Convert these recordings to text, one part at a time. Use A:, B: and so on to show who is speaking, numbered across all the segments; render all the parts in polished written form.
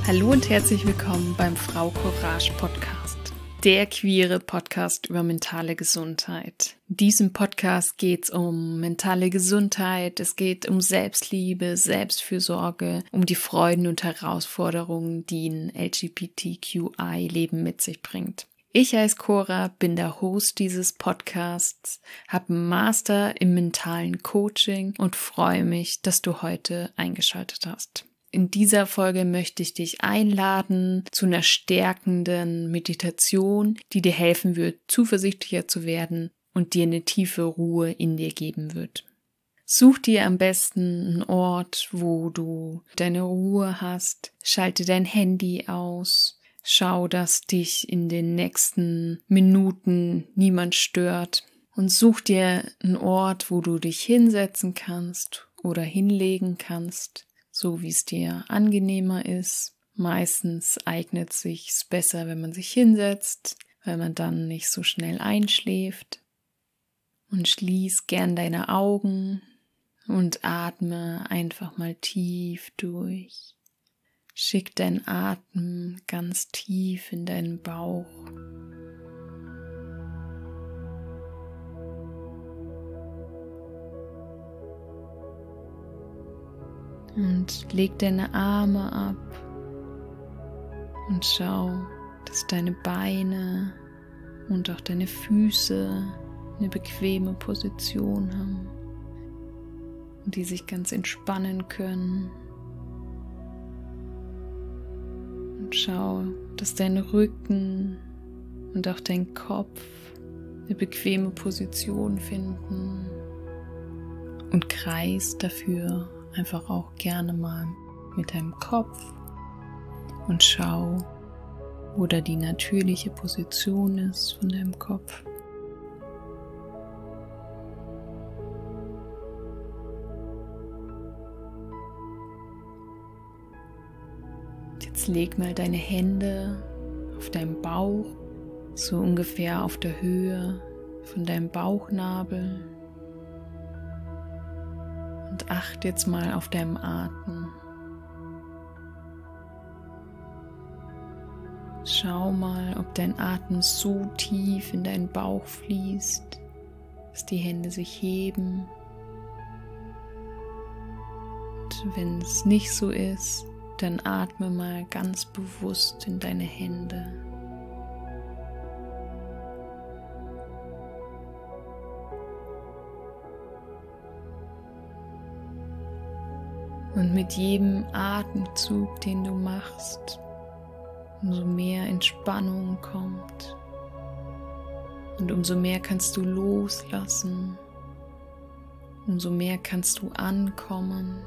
A: Hallo und herzlich willkommen beim Frau Courage Podcast, der queere Podcast über mentale Gesundheit. In diesem Podcast geht es um mentale Gesundheit, es geht um Selbstliebe, Selbstfürsorge, um die Freuden und Herausforderungen, die ein LGBTQI-Leben mit sich bringt. Ich heiße Cora, bin der Host dieses Podcasts, habe einen Master im mentalen Coaching und freue mich, dass du heute eingeschaltet hast. In dieser Folge möchte ich dich einladen zu einer stärkenden Meditation, die dir helfen wird, zuversichtlicher zu werden und dir eine tiefe Ruhe in dir geben wird. Such dir am besten einen Ort, wo du deine Ruhe hast, schalte dein Handy aus. Schau, dass dich in den nächsten Minuten niemand stört und such dir einen Ort, wo du dich hinsetzen kannst oder hinlegen kannst, so wie es dir angenehmer ist. Meistens eignet es sich besser, wenn man sich hinsetzt, weil man dann nicht so schnell einschläft. Und schließ gern deine Augen und atme einfach mal tief durch. Schick deinen Atem ganz tief in deinen Bauch. Und leg deine Arme ab und schau, dass deine Beine und auch deine Füße eine bequeme Position haben und die sich ganz entspannen können. Und schau, dass dein Rücken und auch dein Kopf eine bequeme Position finden und kreis dafür einfach auch gerne mal mit deinem Kopf und schau, wo da die natürliche Position ist von deinem Kopf. Jetzt leg mal deine Hände auf deinem Bauch, so ungefähr auf der Höhe von deinem Bauchnabel. Und achte jetzt mal auf deinen Atem. Schau mal, ob dein Atem so tief in deinen Bauch fließt, dass die Hände sich heben. Und wenn es nicht so ist, dann atme mal ganz bewusst in deine Hände. Und mit jedem Atemzug, den du machst, umso mehr Entspannung kommt und umso mehr kannst du loslassen, umso mehr kannst du ankommen,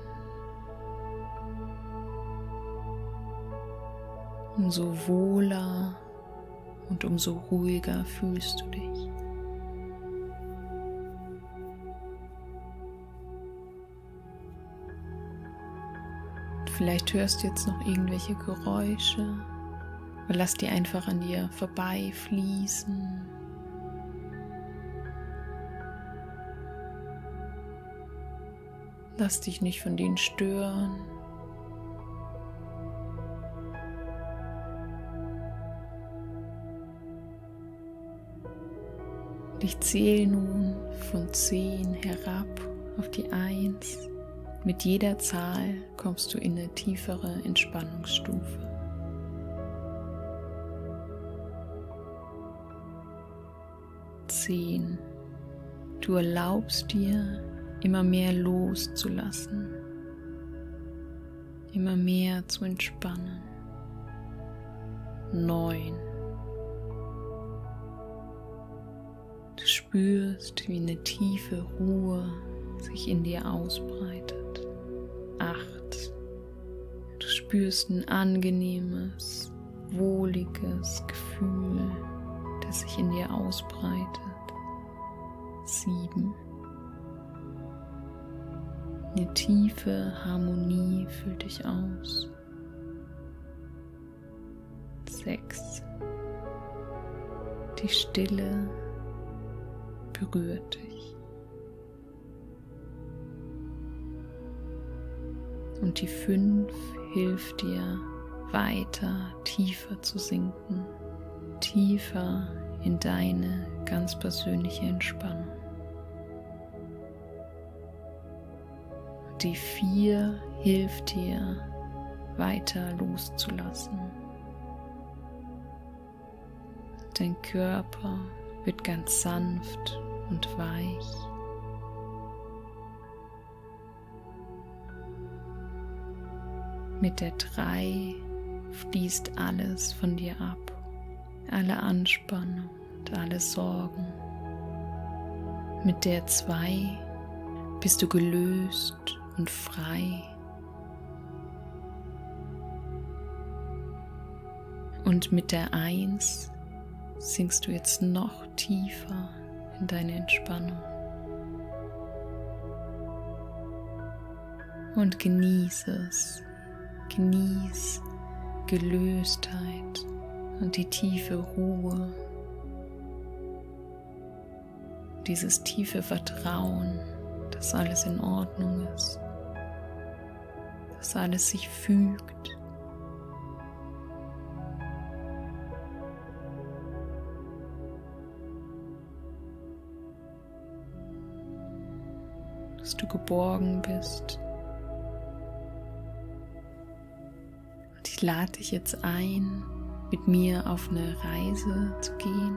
A: umso wohler und umso ruhiger fühlst du dich. Vielleicht hörst du jetzt noch irgendwelche Geräusche, aber lass die einfach an dir vorbeifließen. Lass dich nicht von denen stören. Und ich zähle nun von 10 herab auf die 1. Mit jeder Zahl kommst du in eine tiefere Entspannungsstufe. 10. Du erlaubst dir, immer mehr loszulassen, immer mehr zu entspannen. 9. Du spürst, wie eine tiefe Ruhe sich in dir ausbreitet. 8. Du spürst ein angenehmes, wohliges Gefühl, das sich in dir ausbreitet. 7. Eine tiefe Harmonie füllt dich aus. 6. Die Stille berührt dich. Und die 5 hilft dir, weiter tiefer zu sinken, tiefer in deine ganz persönliche Entspannung. Die 4 hilft dir, weiter loszulassen. Dein Körper wird ganz sanft und weich. Mit der 3 fließt alles von dir ab, alle Anspannung und alle Sorgen. Mit der 2 bist du gelöst und frei. Und mit der 1 sinkst du jetzt noch tiefer in deine Entspannung. Und genieße es. Genieß Gelöstheit und die tiefe Ruhe. Dieses tiefe Vertrauen, dass alles in Ordnung ist, dass alles sich fügt. Dass du geborgen bist. Und ich lade dich jetzt ein, mit mir auf eine Reise zu gehen.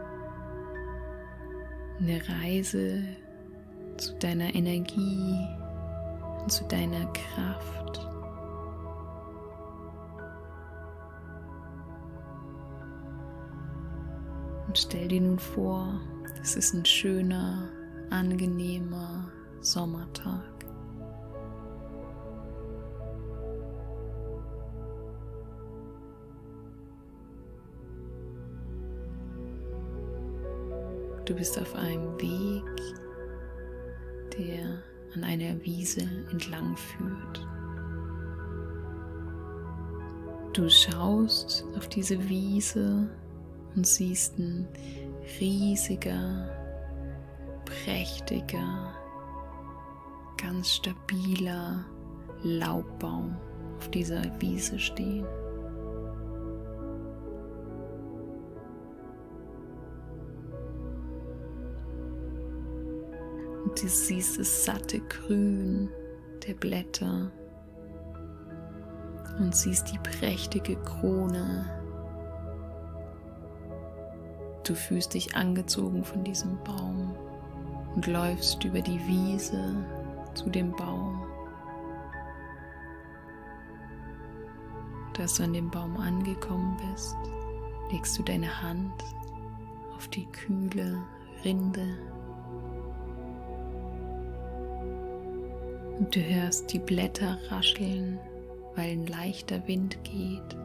A: Eine Reise zu deiner Energie und zu deiner Kraft. Und stell dir nun vor, es ist ein schöner, angenehmer Sommertag. Du bist auf einem Weg, der an einer Wiese entlang führt. Du schaust auf diese Wiese und siehst ein riesiger, prächtiger, ganz stabiler Laubbaum auf dieser Wiese stehen. Und du siehst das satte Grün der Blätter und siehst die prächtige Krone. Du fühlst dich angezogen von diesem Baum und läufst über die Wiese zu dem Baum. Und als du an dem Baum angekommen bist, legst du deine Hand auf die kühle Rinde und du hörst die Blätter rascheln, weil ein leichter Wind geht.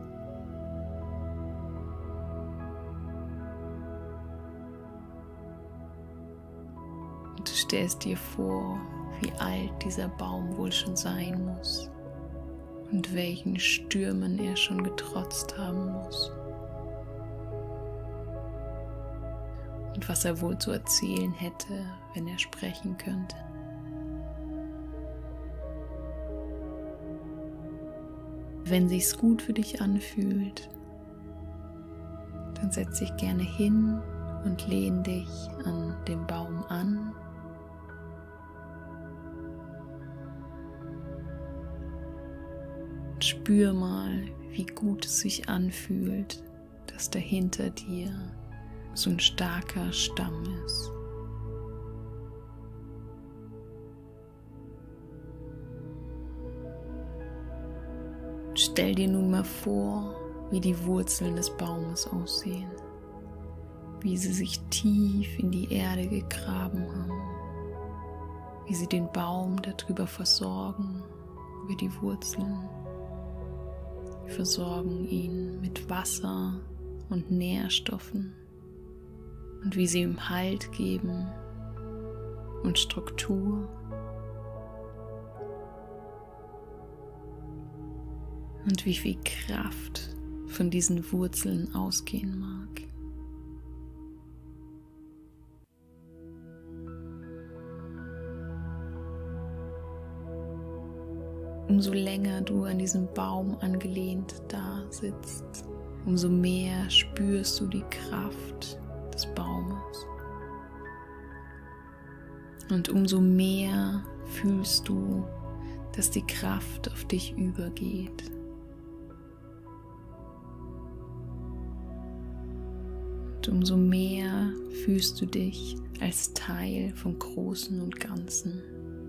A: Und du stellst dir vor, wie alt dieser Baum wohl schon sein muss und welchen Stürmen er schon getrotzt haben muss. Und was er wohl zu erzählen hätte, wenn er sprechen könnte. Wenn sich's gut für dich anfühlt, dann setz dich gerne hin und lehn dich an den Baum an. Und spür mal, wie gut es sich anfühlt, dass dahinter dir so ein starker Stamm ist. Stell dir nun mal vor, wie die Wurzeln des Baumes aussehen, wie sie sich tief in die Erde gegraben haben, wie sie den Baum darüber versorgen, über die Wurzeln. Sie versorgen ihn mit Wasser und Nährstoffen und wie sie ihm Halt geben und Struktur. Und wie viel Kraft von diesen Wurzeln ausgehen mag. umso länger du an diesem Baum angelehnt da sitzt, umso mehr spürst du die Kraft des Baumes. Und umso mehr fühlst du, dass die Kraft auf dich übergeht. Und umso mehr fühlst du dich als Teil vom Großen und Ganzen.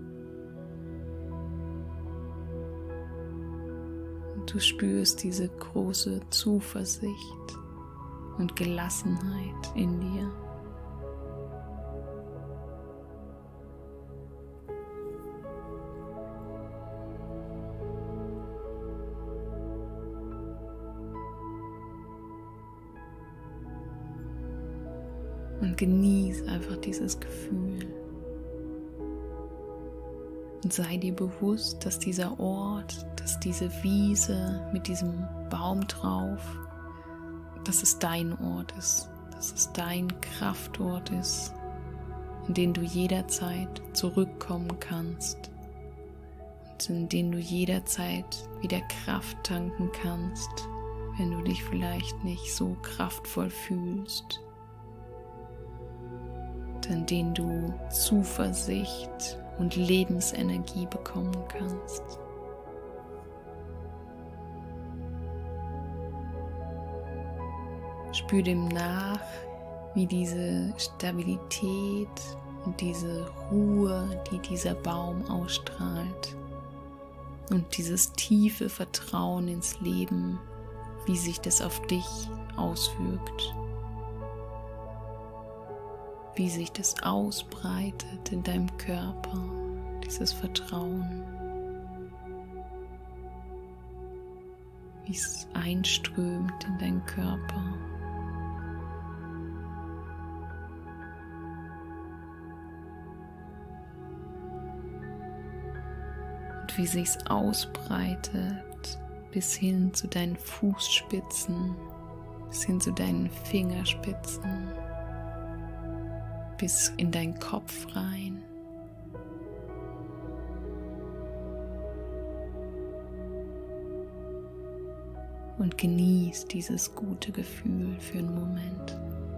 A: Und du spürst diese große Zuversicht und Gelassenheit in dir. Und genieß einfach dieses Gefühl. Und sei dir bewusst, dass dieser Ort, dass diese Wiese mit diesem Baum drauf, dass es dein Ort ist, dass es dein Kraftort ist, in den du jederzeit zurückkommen kannst und in den du jederzeit wieder Kraft tanken kannst, wenn du dich vielleicht nicht so kraftvoll fühlst. In denen du Zuversicht und Lebensenergie bekommen kannst. Spür dem nach, wie diese Stabilität und diese Ruhe, die dieser Baum ausstrahlt, und dieses tiefe Vertrauen ins Leben, wie sich das auf dich auswirkt. Wie sich das ausbreitet in deinem Körper, dieses Vertrauen, wie es einströmt in deinen Körper. Und wie sich es ausbreitet bis hin zu deinen Fußspitzen, bis hin zu deinen Fingerspitzen, bis in deinen Kopf rein. Und genieß dieses gute Gefühl für einen Moment.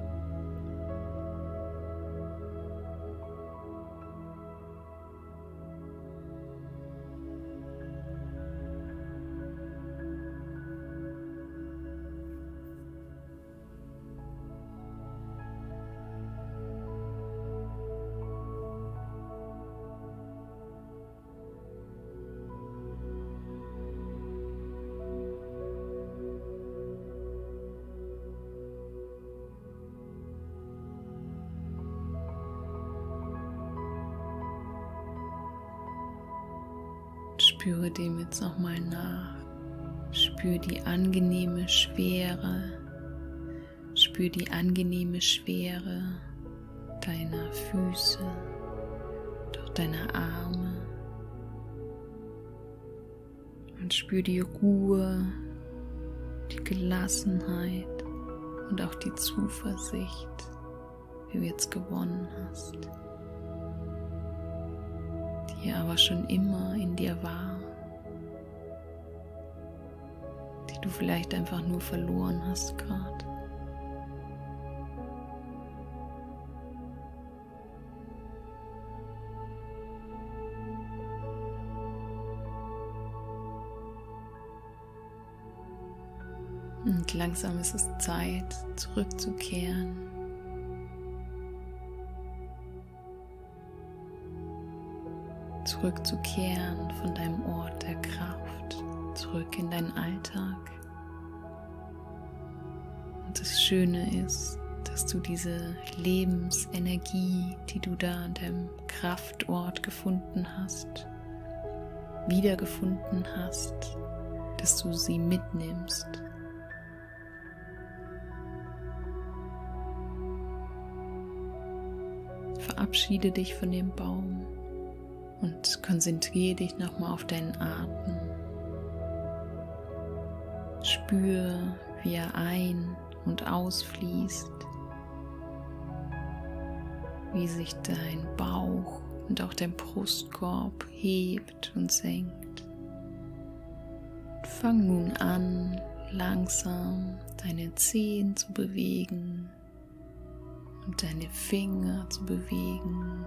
A: Spüre dem jetzt nochmal nach. Spür die angenehme Schwere. Spür die angenehme Schwere deiner Füße, durch deine Arme. Und spür die Ruhe, die Gelassenheit und auch die Zuversicht, die du jetzt gewonnen hast, die aber schon immer in dir war, die du vielleicht einfach nur verloren hast gerade. Und langsam ist es Zeit, zurückzukehren. Zurückzukehren von deinem Ort der Kraft, zurück in deinen Alltag. Und das Schöne ist, dass du diese Lebensenergie, die du da an deinem Kraftort gefunden hast, wiedergefunden hast, dass du sie mitnimmst. Verabschiede dich von dem Baum und konzentriere dich nochmal auf deinen Atem. Spür, wie er ein- und ausfließt, wie sich dein Bauch und auch dein Brustkorb hebt und senkt. Fang nun an, langsam deine Zehen zu bewegen und deine Finger zu bewegen.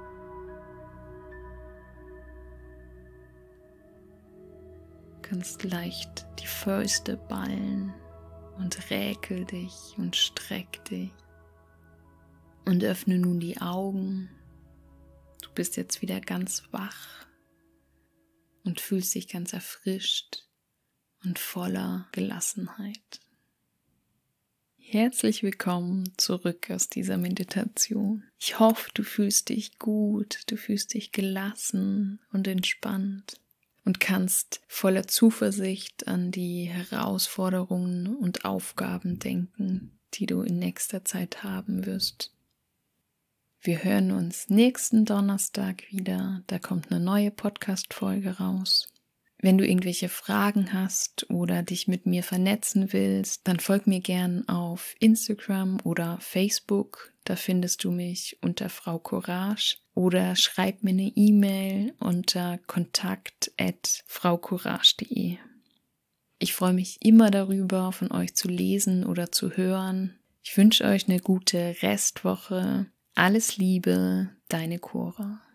A: Du kannst leicht die Fäuste ballen und räkel dich und streck dich. Und öffne nun die Augen. Du bist jetzt wieder ganz wach und fühlst dich ganz erfrischt und voller Gelassenheit. Herzlich willkommen zurück aus dieser Meditation. Ich hoffe, du fühlst dich gut, du fühlst dich gelassen und entspannt und kannst voller Zuversicht an die Herausforderungen und Aufgaben denken, die du in nächster Zeit haben wirst. Wir hören uns nächsten Donnerstag wieder, da kommt eine neue Podcast-Folge raus. Wenn du irgendwelche Fragen hast oder dich mit mir vernetzen willst, dann folg mir gern auf Instagram oder Facebook, da findest du mich unter Frau Courage oder schreib mir eine E-Mail unter kontakt@fraucourage.de. Ich freue mich immer darüber, von euch zu lesen oder zu hören. Ich wünsche euch eine gute Restwoche. Alles Liebe, deine Cora.